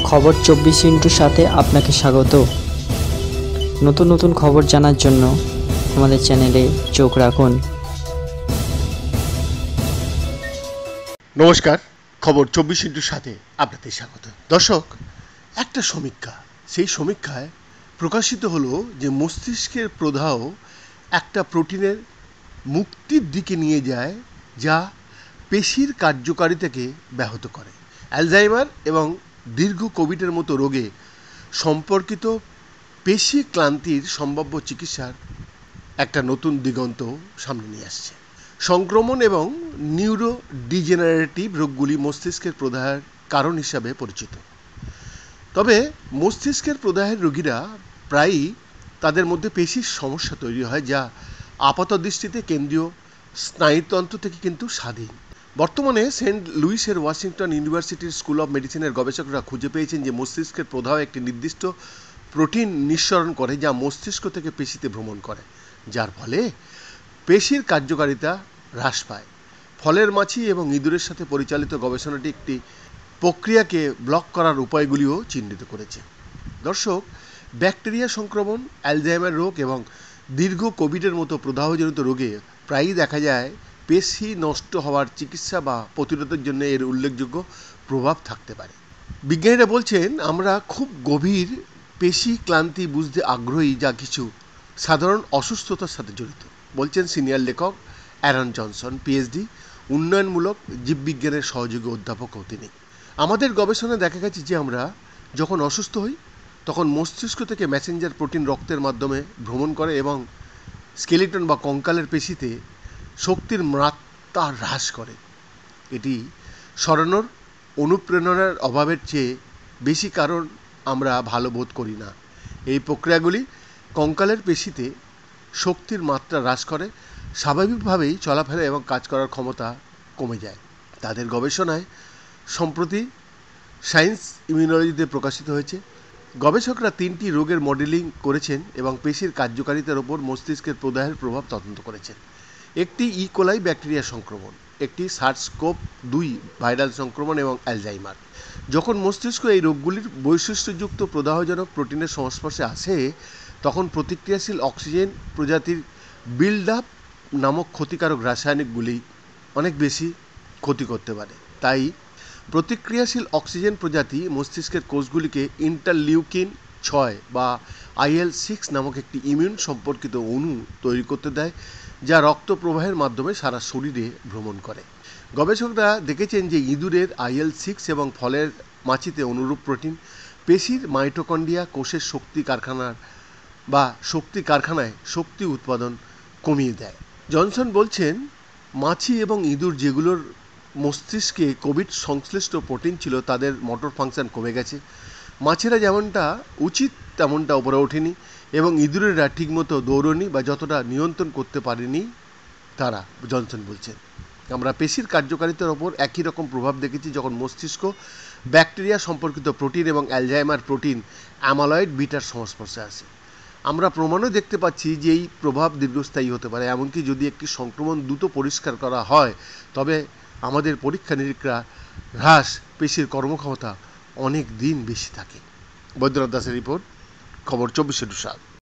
খবর 24 সাথে আপনাকে স্বাগত। নতুন নতুন খবর জানার জন্য আমাদের চ্যানেলে চোখ রাখুন। নমস্কার, খবর 24 সাথে আপনাদের স্বাগত। দর্শক, একটা সমীক্ষা, সেই সমীক্ষায় প্রকাশিত হলো যে মস্তিষ্কের প্রদাহ একটা প্রোটিনের মুক্তির দিকে নিয়ে যায় যা পেশির কার্যকারিতাকে ব্যাহত করে। অ্যালজাইমার এবং দীর্ঘ কোভিডের মতো রোগে সম্পর্কিত পেশি ক্লান্তির সম্ভাব্য চিকিৎসার একটা নতুন দিগন্ত সামনে নিয়ে আসছে। সংক্রমণ এবং নিউরোডিজেনারেটিভ রোগগুলি মস্তিষ্কের প্রদাহের কারণ হিসাবে পরিচিত। তবে মস্তিষ্কের প্রদাহের রোগীরা প্রায়ই তাদের মধ্যে পেশির সমস্যা তৈরি হয় যা আপাতদৃষ্টিতে কেন্দ্রীয় স্নায়ুতন্ত্র থেকে কিন্তু স্বাধীন। বর্তমানে সেন্ট লুইসের ওয়াশিংটন ইউনিভার্সিটির স্কুল অফ মেডিসিনের গবেষকরা খুঁজে পেয়েছেন যে মস্তিষ্কের প্রদাহ একটি নির্দিষ্ট প্রোটিন নিঃসরণ করে যা মস্তিষ্ক থেকে পেশিতে ভ্রমণ করে, যার ফলে পেশির কার্যকারিতা হ্রাস পায়। ফলের মাছি এবং ইঁদুরের সাথে পরিচালিত গবেষণাটি একটি প্রক্রিয়াকে ব্লক করার উপায়গুলিও চিহ্নিত করেছে। দর্শক, ব্যাকটেরিয়া সংক্রমণ, অ্যালজাইমার রোগ এবং দীর্ঘ কোভিডের মতো প্রদাহজনিত রোগে প্রায়ই দেখা যায় পেশি নষ্ট হওয়ার চিকিৎসা বা প্রতিরোধের জন্য এর উল্লেখযোগ্য প্রভাব থাকতে পারে। বিজ্ঞানীরা বলছেন, আমরা খুব গভীর পেশি ক্লান্তি বুঝতে আগ্রহী যা কিছু সাধারণ অসুস্থতার সাথে জড়িত, বলছেন সিনিয়র লেখক অ্যারন জনসন, পিএইচডি, উন্নয়নমূলক জীববিজ্ঞানের সহযোগী অধ্যাপকও তিনি। আমাদের গবেষণায় দেখা গেছে যে আমরা যখন অসুস্থ হই তখন মস্তিষ্ক থেকে মেসেঞ্জার প্রোটিন রক্তের মাধ্যমে ভ্রমণ করে এবং স্কেলিটন বা কঙ্কালের পেশিতে শক্তির মাত্রা হ্রাস করে। এটি সরানোর অনুপ্রেরণার অভাবের চেয়ে বেশি কারণ আমরা ভালো বোধ করি না। এই প্রক্রিয়াগুলি কঙ্কালের পেশিতে শক্তির মাত্রা হ্রাস করে, স্বাভাবিকভাবেই চলাফেরা এবং কাজ করার ক্ষমতা কমে যায়। তাদের গবেষণায় সম্প্রতি সায়েন্স ইমিউনোলজিতে প্রকাশিত হয়েছে। গবেষকরা 3টি রোগের মডেলিং করেছেন এবং পেশির কার্যকারিতার ওপর মস্তিষ্কের প্রদাহের প্রভাব তদন্ত করেছেন। একটি ইকোলাই ব্যাকটেরিয়া সংক্রমণ, একটি SARS-CoV-2 ভাইরাল সংক্রমণ এবং অ্যালজাইমার। যখন মস্তিষ্ক এই রোগগুলির বৈশিষ্ট্যযুক্ত প্রদাহজনক প্রোটিনের সংস্পর্শে আসে তখন প্রতিক্রিয়াশীল অক্সিজেন প্রজাতির বিল্ড আপ নামক ক্ষতিকারক রাসায়নিকগুলি অনেক বেশি ক্ষতি করতে পারে। তাই প্রতিক্রিয়াশীল অক্সিজেন প্রজাতি মস্তিষ্কের কোষগুলিকে ইন্টারলিউকিন 6 বা IL-6 নামক একটি ইমিউন সম্পর্কিত অণু তৈরি করতে দেয় যা রক্ত প্রবাহের মাধ্যমে সারা শরীরে ভ্রমণ করে। গবেষকরা দেখেছেন যে ইঁদুরের IL-6 এবং ফলের মাছিতে অনুরূপ প্রোটিন পেশির মাইটোকন্ড্রিয়া কোষের শক্তি কারখানায় শক্তি উৎপাদন কমিয়ে দেয়। জনসন বলছেন, মাছি এবং ইঁদুর যেগুলোর মস্তিষ্কে কোভিড সংশ্লিষ্ট প্রোটিন ছিল তাদের মোটর ফাংশন কমে গেছে। মাছেরা যেমনটা উচিত তেমনটা উপরে ওঠেনি এবং ইঁদুরেরা ঠিকমতো দৌড়নি বা যতটা নিয়ন্ত্রণ করতে পারেনি তারা। জনসন বলছেন, আমরা পেশির কার্যকারিতার ওপর একই রকম প্রভাব দেখেছি যখন মস্তিষ্ক ব্যাকটেরিয়া সম্পর্কিত প্রোটিন এবং অ্যালজাইমার প্রোটিন অ্যামালয়েড বিটার সংস্পর্শে আসে। আমরা প্রমাণও দেখতে পাচ্ছি যে এই প্রভাব দীর্ঘস্থায়ী হতে পারে। এমনকি যদি একটি সংক্রমণ দ্রুত পরিষ্কার করা হয় তবে আমাদের পরীক্ষা নিরীক্ষা হ্রাস পেশির কর্মক্ষমতা অনেক দিন বেশি থাকে। বৈদ্যনাথ দাসের রিপোর্ট, খবর 24/7।